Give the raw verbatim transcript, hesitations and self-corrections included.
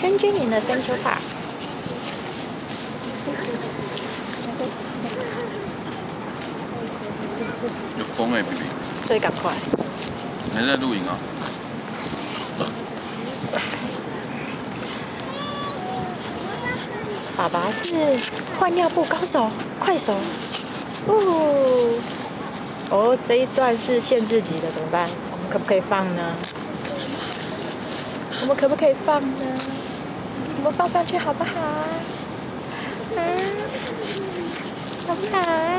圈圈里的灯球吧。 有风哎、欸、，B B。 所以赶快。 还在录影啊？ 爸爸是换尿布高手，快手。哦，哦，这一段是限制级的，怎么办？我们可不可以放呢？我们可不可以放呢？我们放上去好不好？嗯，好不好？